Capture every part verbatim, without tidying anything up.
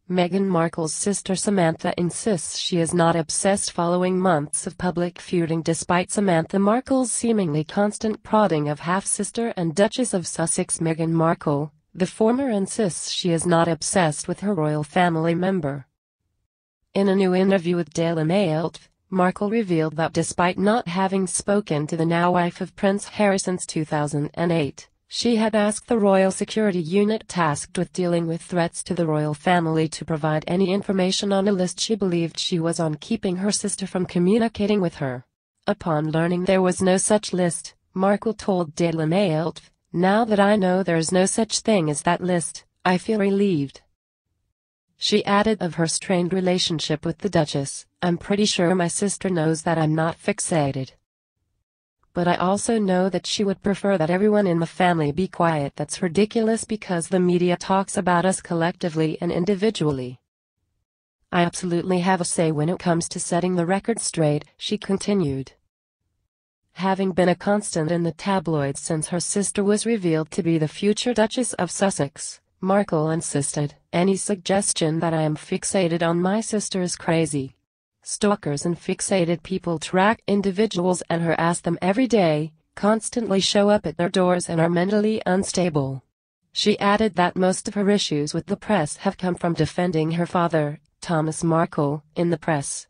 Meghan Markle's sister Samantha insists she is not obsessed following months of public feuding despite Samantha Markle's seemingly constant prodding of half-sister and Duchess of Sussex Meghan Markle. The former insists she is not obsessed with her royal family member. In a new interview with Daily Mail, Markle revealed that despite not having spoken to the now wife of Prince Harry since two thousand eight, she had asked the Royal Security Unit tasked with dealing with threats to the royal family to provide any information on a list she believed she was on, keeping her sister from communicating with her. Upon learning there was no such list, Markle told Daily Mail, "Now that I know there's no such thing as that list, I feel relieved." She added of her strained relationship with the Duchess, "I'm pretty sure my sister knows that I'm not fixated. But I also know that she would prefer that everyone in the family be quiet. That's ridiculous because the media talks about us collectively and individually. I absolutely have a say when it comes to setting the record straight," she continued. Having been a constant in the tabloids since her sister was revealed to be the future Duchess of Sussex, Markle insisted, "Any suggestion that I am fixated on my sister is crazy. Stalkers and fixated people track individuals and harass them every day, constantly show up at their doors and are mentally unstable." She added that most of her issues with the press have come from defending her father, Thomas Markle, in the press.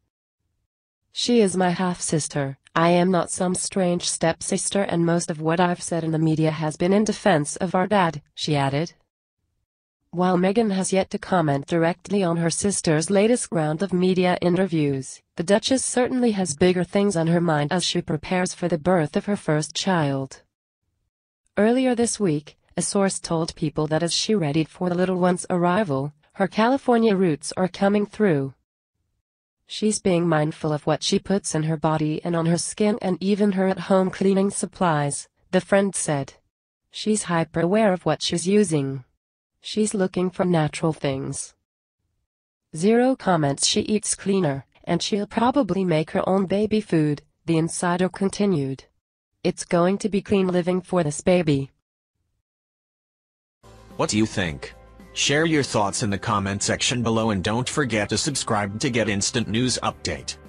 "She is my half-sister. I am not some strange stepsister, and most of what I've said in the media has been in defense of our dad," she added. While Meghan has yet to comment directly on her sister's latest round of media interviews, the Duchess certainly has bigger things on her mind as she prepares for the birth of her first child. Earlier this week, a source told People that as she readied for the little one's arrival, her California roots are coming through. She's being mindful of what she puts in her body and on her skin and even her at-home cleaning supplies, the friend said. She's hyper-aware of what she's using. She's looking for natural things. Zero comments she eats cleaner, and she'll probably make her own baby food, the insider continued. It's going to be clean living for this baby. What do you think? Share your thoughts in the comment section below and don't forget to subscribe to get instant news update.